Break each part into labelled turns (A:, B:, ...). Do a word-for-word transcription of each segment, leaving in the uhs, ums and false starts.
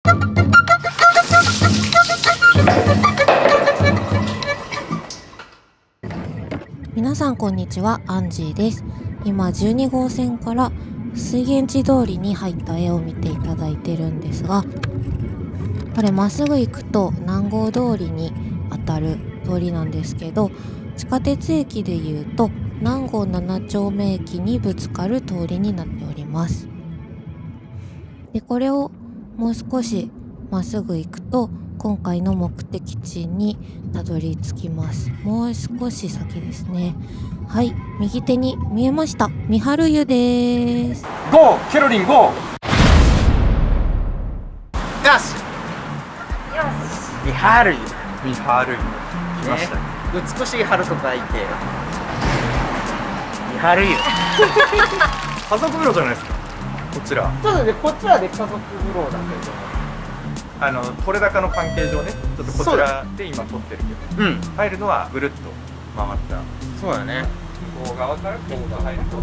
A: 皆さんこんにちは、アンジーです。今じゅうにごうせんから水源地通りに入った絵を見ていただいてるんですが、これまっすぐ行くと南郷通りにあたる通りなんですけど、地下鉄駅でいうと南郷なな丁目駅にぶつかる通りになっております。でこれをもう少しまっすぐ行くと今回の目的地にたどり着きます。もう少し先ですね。はい、右手に見えました、三春湯です。
B: ゴーケロリンゴー。よし
C: よし、
B: 三春湯。三春湯来ましたね。
C: 美しい春と書いて三春湯。
B: 家族風呂じゃないですかこちら。
C: ちょっとね、こっちはね家族風呂だけど、
B: あの取れ高の関係上ね、ちょっとこちらで今撮ってるけど、うん、入るのはぐるっと回った。
C: そうだね。
B: 向こう側からこうが入ると。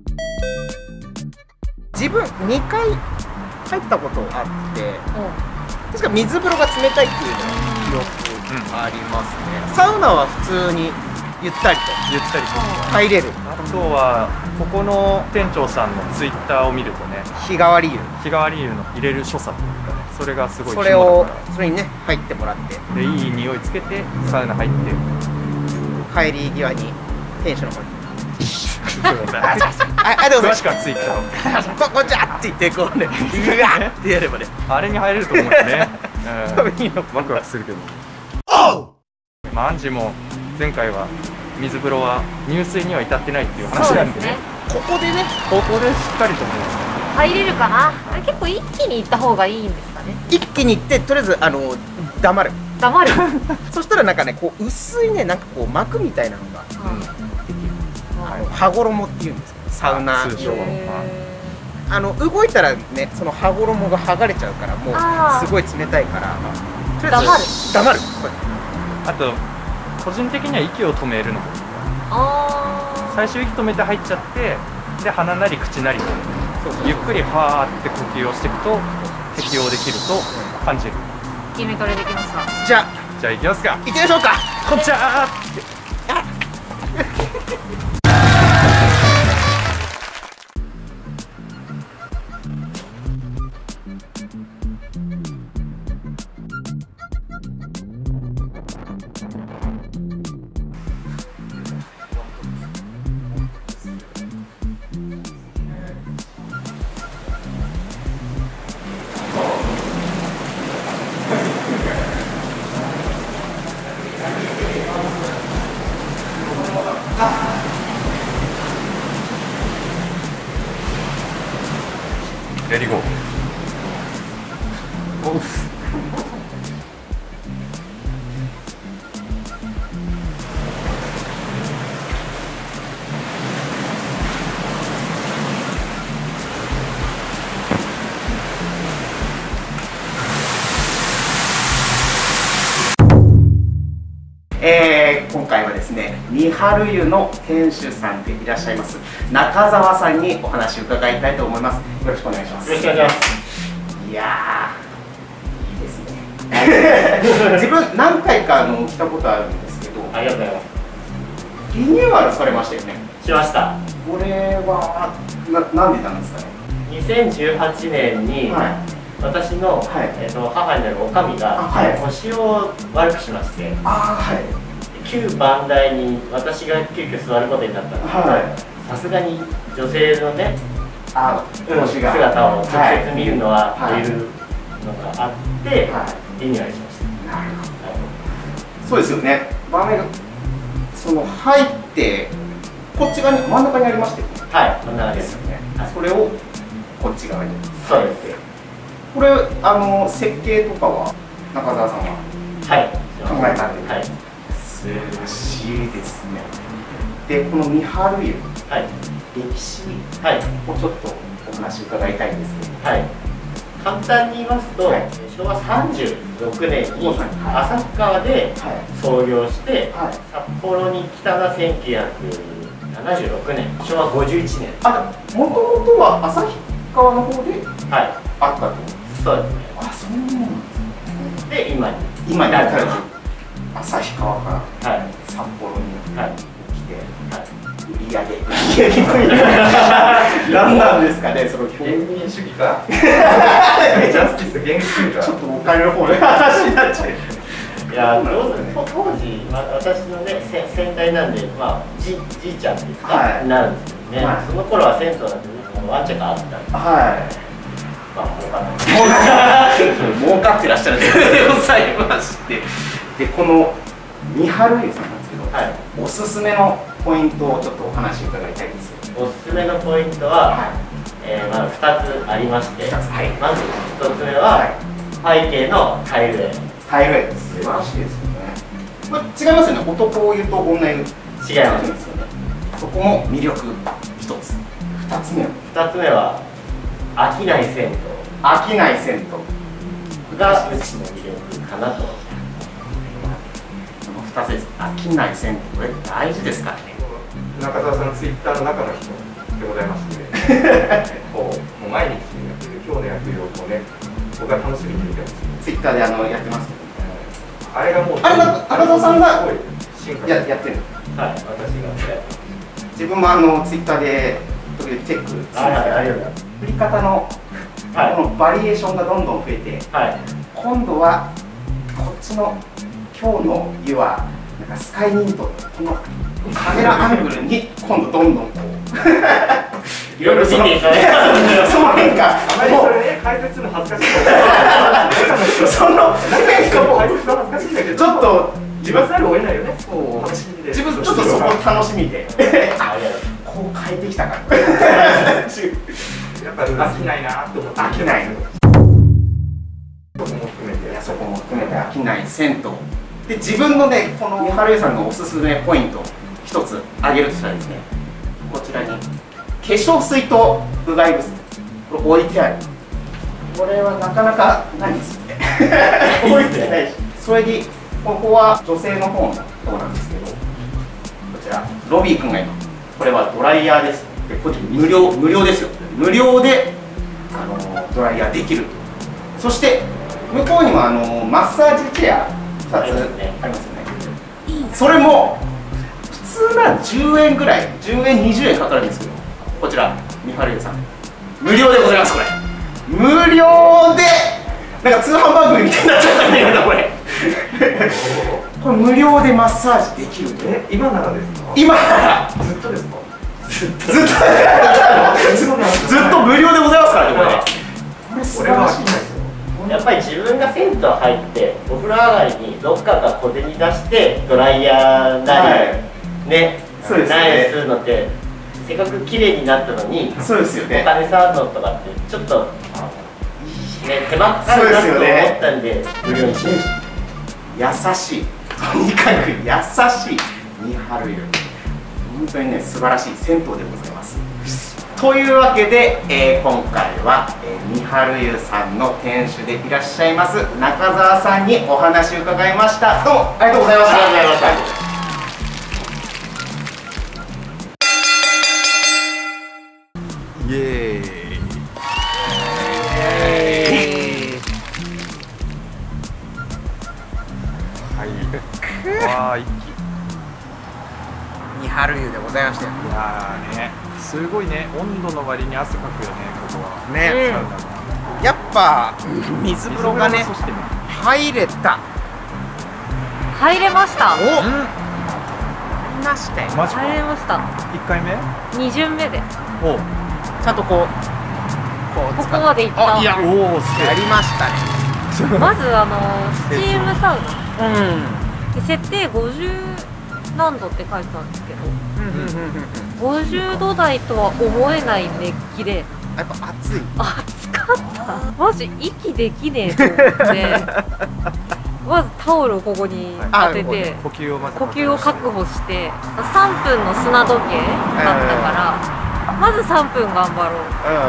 C: 自分にかい入ったことあって、うん、確か水風呂が冷たいっていうのが記憶ありますね、うん、サウナは普通にゆったりと
B: ゆったりと
C: 入れる。
B: あとはここの店長さんのツイッターを見るとね、
C: 日替わり湯
B: 日替わり湯の入れる所作というかね、それがすごい
C: それをそれにね入ってもらって、
B: でいい匂いつけてサウナ入って、
C: 帰り際に店主の方に
B: あ、あ、でも詳しくはツイッターを
C: ここちゃって言ってこうね、うわってやればね、
B: あれに入れると思うんですね。
C: 多分いいの
B: ワクワクするけど、まあアンジも前回は水風呂は入水には至ってないっていう話なんでね、
C: ここでね、
B: ここでしっかりと
A: 入れるかな。あれ結構一気に行った方がいいんですかね。
C: 一気に行ってとりあえずあの黙る
A: 黙る
C: そしたらなんかね、こう薄いね、なんかこう膜みたいなのができる。羽衣っていうんですけど、サウナ用。あの動いたらね、その羽衣が剥がれちゃうから、もうすごい冷たいから、とりあえず黙る。
B: あと個人的には息を止めるの。最初息止めて入っちゃって、で鼻なり口なりでゆっくりはーって呼吸をしていくと適応できると感じる。
A: 決めトレできました。
C: じゃあ
B: じゃあ行きますか。
C: 行ってみましょうか。
B: こんちゃーってレディゴー。おう
C: えー、今回はですね、三春湯の店主さんでいらっしゃいます中澤さんにお話を伺いたいと思います。よろしくお願いします。
D: よろしくお願いします。
C: いやー、いいですね。自分何回かあの来たことあるんですけど、
D: ありがとうございます。
C: リニューアルされましたよね。
D: しました。
C: これはななんでなんですかね。
D: にせんじゅうはちねんに、はい、私の、はい、えっと母になるおかみが、はい、腰を悪くしまして、あ、はい、旧番台に私が急遽座ることになったので、さすがに女性のね、あ、腰が姿を直接見るのはというのがあって、リニューアルしました。なるほ
C: ど。そうですよね。番台がその入ってこっち側に真ん中にありましたよね。はい、真ん中ですよね。それをこっち側に。そうです。これあの設計とかは中澤さんははい考えたんで、はい、素晴らしいですね。でこの三春湯、はい、歴史をちょっとお話伺いたいんですけど、はい、簡単に言いますと、はい、しょうわさんじゅうろくねんに旭川で創業して、はい、札幌に来たのがせんきゅうひゃくななじゅうろくねん、しょうわごじゅういちねん。あ、もともとは旭川の方であったと。
D: そうですね。
C: あ、そうなんです
D: で今に
C: 今に至る旭川から
D: はい
C: 札幌に
D: はい
C: 来て、
D: はい
C: 売り上げ売り上げという何なんですかね、その
B: 現民主義かジャスティス現民主義か
C: ちょっとお金の方で話になっちゃう。
D: いやどうぞ当時、まあ、私のねせ先代なんで、まあ、じじいちゃんっていうか、
C: はい、
D: なるんですけどね、はい、その頃は銭湯なんてワンチャカあったんで、
C: はい、
D: まあ儲かんない
C: 儲かってらっしゃるでございまして、でこの三春湯さんなんですけど、はい、おすすめのポイントをちょっとお話伺いたいんですよ。
D: おすすめのポイントは、はい、えー、まあ、ふたつありまして、はい、まずひとつめは、はい、背景のタイル絵。
C: タイル絵素晴らしいですよね。これ違いますよね、男湯と女湯。違いますよね。そこも魅力ひとつ。ふたつめは
D: ふたつめは飽きない銭湯。
C: 飽きない銭湯
D: がうちの魅力かなと。
C: ふたつです。飽きない銭湯、これ大事ですからね。
B: 中澤さんのツイッターの中の人でございましてこうもう毎日やってる今日の野球をこうね、僕は楽しみに見てます。
C: ツイッターであのやってますけど、
B: あれがもう
C: あれ中澤さんがややってる。
D: はい、私が
C: 自分もあのツイッターで時々チェックするんですけど、振り方のこのバリエーションがどんどん増えて、今度はこっちの今日の湯はなんかスカイミントのこのカメラアングルに今度どんどんこういろいろそのその変化、
B: あまりそれね解説するの恥ずかしい。
C: その変化も
B: 解説は恥ずかしいんだけど、
C: ちょっと
B: 自分さえを得ないよね。
C: 楽しみで。自分ちょっとそこ楽しみで。こう変えてきたから。やっ
B: ぱ飽きないなって思って。
C: 飽きない。
B: そこも含めて、
C: そこも含めて飽きない銭湯。で自分のねこの三春湯さんのおすすめポイント一つ挙げるとしたらですね、こちらに化粧水とうがい薬これ置いてある。これはなかなかないですよね。置いてないし、それにここは女性の方のところなんですけど、こちらロビー君が今これはドライヤーです。でこっち無料無料ですよ。無料であのドライヤーできる。そして向こうにもあのマッサージチェアふたつありますよね。それも普通ならじゅうえんぐらい、じゅうえんにじゅうえんかかるんですけど、こちら三春湯さん無料でございます。これ無料でなんか通販番組みたいになっちゃったんだけど、これこれ無料でマッサージできる。
B: え、今ならですか？
C: 今なら
B: ずっとですか？
C: ずっとずっとずっと無料でございますからね。これこれ素晴らしいですよ。
D: やっぱり自分が銭湯入ってお風呂上がりにどっかが小銭出してドライヤーなり、はい、ね、そうですね、なりするのってせっかく綺麗になったのに、
C: そうですよね、
D: お金触るのとかってちょっと、ね、手間かかるなと思ったんで無料にしました。
C: 優しい、とにかく優しい三春湯、本当にね素晴らしい銭湯でございます。というわけで、えー、今回は、えー、三春湯さんの店主でいらっしゃいます中澤さんにお話を伺いました。どうもありがとうございました。ありがとうございました。イエーイ。はい。わあ、一気。三春湯でございましたよ。
B: いやーね。すごいね、温度の割に汗かくよね、ここは。
C: ね、うん、やっぱ水風呂がね、入れた。
A: 入れました。
C: お、うん、入りましたよ。
A: 入れました。
B: 一回目？
A: 二巡目で。
C: お、ちゃんとこう、
A: こうここまで行った。
C: いや、おお、やりましたね。
A: まずあのスチームサウナ。うん。設定五十何度って書いてたんですけど。ごじゅうど台とは思えない熱気で、
C: やっぱ暑い。
A: 暑かった。マジ息できねえと思ってまずタオルをここに当てて
B: 呼吸をまず
A: 呼吸を確保してさんぷんの砂時計だったから、まずさんぷん頑張ろ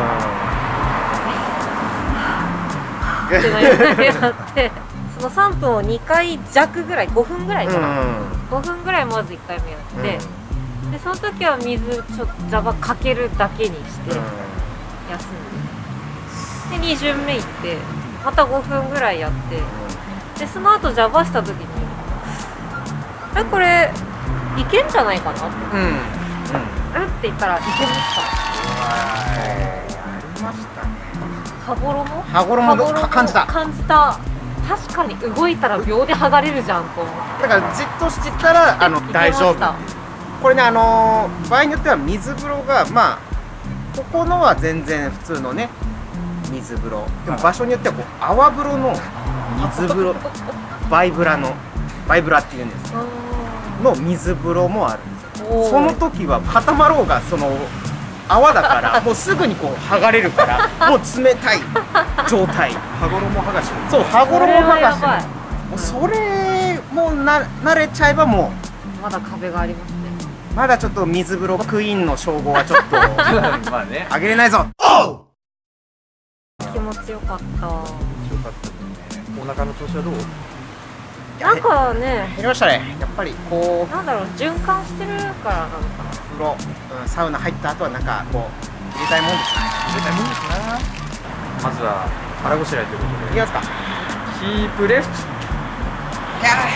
A: うってなってそのさんぷんをにかい弱ぐらい、ごふんぐらいかな、ごふんぐらいまずいっかいめやって、でその時は水ちょっとジャバかけるだけにして休んで、でに巡目行ってまたごふんぐらいやって、でその後邪魔した時にえこれいけんじゃないかなって、うん、うん、えって言ったらいけました。
C: ありましたね。
A: 羽衣
C: 羽衣感じた
A: 感じた。確かに動いたら秒で剥がれるじゃんと思って、
C: だからじっとしてたらあの大丈夫。これね、あのー、場合によっては水風呂がまあここのは全然普通のね水風呂でも場所によってはこう泡風呂の水風呂バイブラのバイブラっていうんですの水風呂もあるんですよ。その時は固まろうがその泡だからもうすぐにこう剥がれるからもう冷たい状態。
B: 羽衣剥がし。
C: そう羽衣剥がし。もうそれもな慣れちゃえばも
A: うまだ壁がありますね。
C: まだちょっと水風呂クイーンの称号はちょっとまあねあげれないぞ。
A: 気持ちよかった。気持ちよかった
B: ね。お腹の調子はどう？
A: なんかね
C: 減りましたね。やっぱりこう
A: なんだろう循環してるからなのかな。
C: 風呂、うん、サウナ入った後はなんかこう入れたいもんですね。
B: 入れたいもんですな。まずは腹ごしらえということで。
C: いきますか。
B: キープレフト。
C: やばい。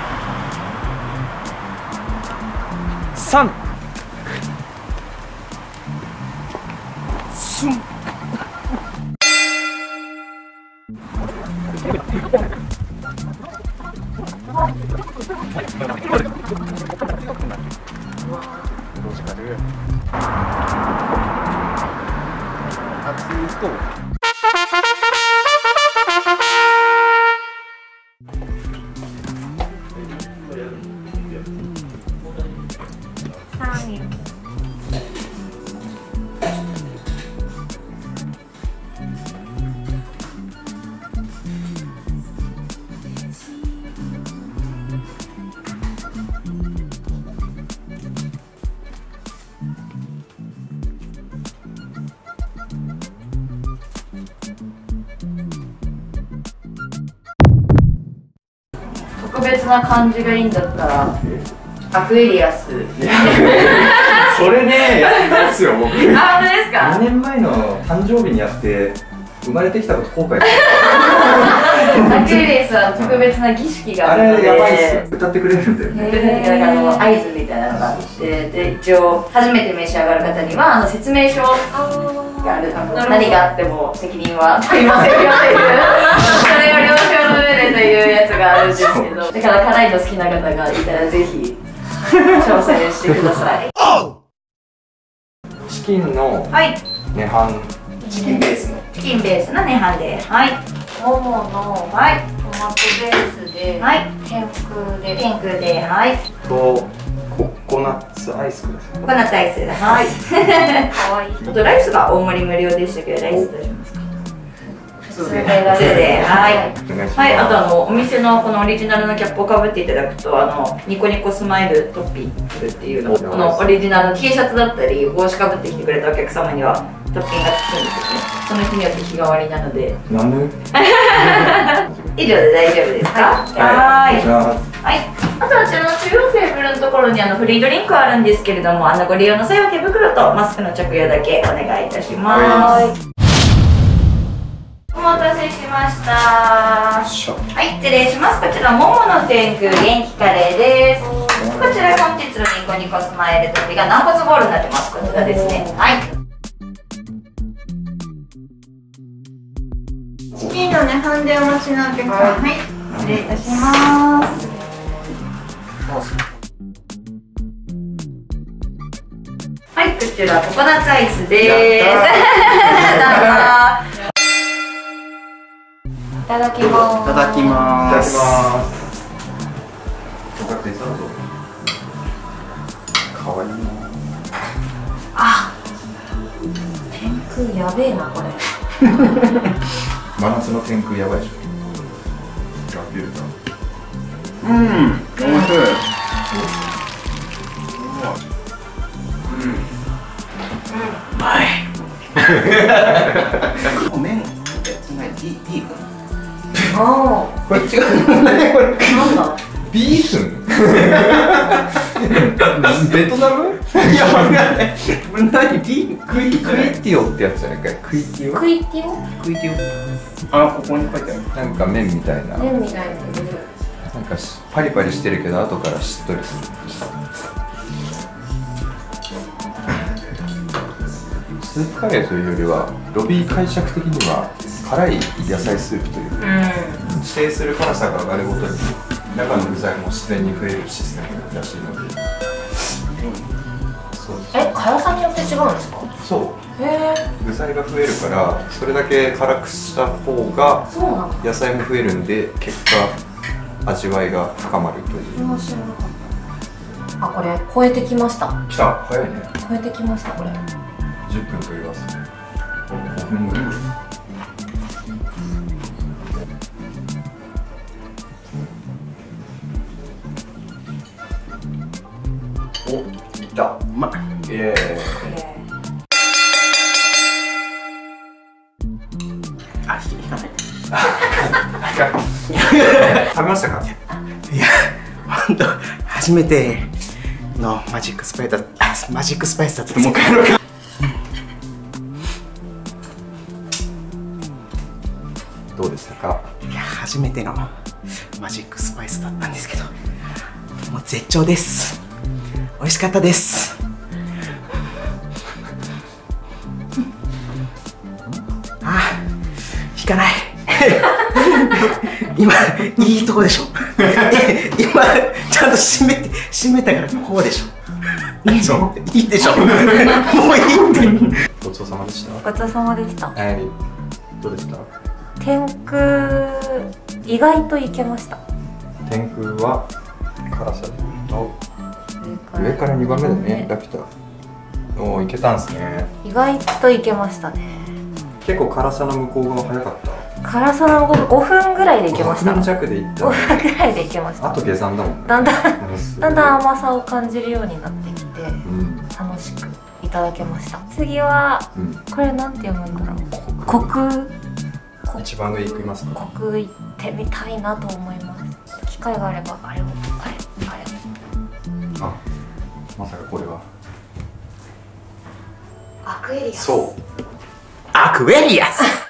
B: 三。
C: すん。
E: 特別な感じがいいんだったらアクエリアス
B: それねやったんすよ僕。
E: あ、本当ですか。
B: にねんまえの誕生日にやって生まれてきたこと後悔して
E: アクエリアスは特別な儀式があるので、
B: あれやばいっす。歌ってくれるんだよね。
E: なんかあの合図みたいなのがあって、で一応初めて召し上がる方にはあの説明書がある。何があっても責任は取りませんよというそれを了承の上でというやつがあるんですけど、だから辛いの好きな方がいたらぜひ挑戦してください。
B: チキンの
E: はい
B: 涅槃、
C: チキンベースの
E: チキンベースの涅槃で、はい、ももの、はい、トマトベースで、はい、天空で、ピンクで、はい、
B: とココナッツアイスください。
E: ココナッツアイス、はい。可愛い。あとライスが大盛り無料でしたけど、ライス大丈夫ですか？普通で。普通で、はい。はい、あとあのお店のこのオリジナルのキャップをかぶっていただくと、あのニコニコスマイルトッピングっていうの、このオリジナルの T シャツだったり帽子かぶってきてくれたお客様にはトッピングがつくんですよね。その日によって日替わりなので。
B: なんで？
E: 以上で大丈夫ですか？はい。はい。あとあちらの中央テーブルのところにあのフリードリンクあるんですけれども、あのご利用の際は手袋とマスクの着用だけお願いいたします。お待たせしました。はい、失礼します。こちらももの天空元気カレーです。こちら本日のニコニコスマイルトッピが軟骨ボールになってます。こちらですね。はい。チキンの涅槃でお待ちのお客様、はい、失礼いたします。はい、こちらココナッツアイスです。いただきます。
C: いただきます。
B: かわいいな。
E: あ、天空やべえなこれ。
F: 真夏の天空やばいでしょ。
C: うん、おいしい。うん、うまい。麺、つまりビーフン。
E: ああ、
C: これ違う。何これ？
E: なんだ？
F: ビーフン？ベトナム？
C: いや、わかんない。これ何？ビーフン？
F: クイクイティオってやつじゃないかい。クイティオ？
E: クイティオ？
C: クイティオ。 あ、ここに書いてある。
F: なんか麺みたいな。
A: 麺みたいな。
F: なんかしパリパリしてるけど後からしっとりする。スープカレーというよりはロビー解釈的には辛い野菜スープというか、うん、指定する辛さが上がるごとに中の具材も自然に増えるシステムらしいので、うん、そう
A: え、辛さによって違うんですか？
F: そう、
A: へ
F: 具材が増えるからそれだけ辛くした方が野菜も増えるんで結果味わいが深まるという。
A: 面白かった。あ、これ超えてきました。
F: 来た、早いね。
A: 超えてきましたこれ。
F: じゅっぷんと言わずごふんぐらい。お、いった。うまい。イエーイ。
C: あ、引かない。
F: 食べましたか？
C: いや、本当初めてのマジックスパイスだ、マジックスパイスだったと思うから。
F: どうでしたか？
C: いや、初めてのマジックスパイスだったんですけど、もう絶頂です。美味しかったです。あ、引かない。今いいとこでしょ。今ちゃんと閉めて閉めたからこうでしょ。いいの？いいでしょ。もういいって。
F: ごちそうさまでした。
A: ごちそうさまでした。
F: えー、どうでした？
A: 天空意外といけました。
F: 天空は辛さで言うと上からにばんめだね。ラピュタ。おお、いけたんすね。
A: 意外といけましたね。
F: 結構辛さの向こう側早かった。
A: 辛さのごふんぐらいでいけました。
F: ごふん弱でいった。
A: ごふんぐらいでいけました。
F: あと下山だもんね。
A: だんだんだんだん甘さを感じるようになってきて、うん、楽しくいただけました。次は、うん、これなんて読むんだろう。コク。
F: 一番上行きますか？
A: コク行ってみたいなと思います。機会があればあれをあれあれを。
F: あ、まさかこれは。
A: アクエリアス。
F: そう。
C: アクエリアス。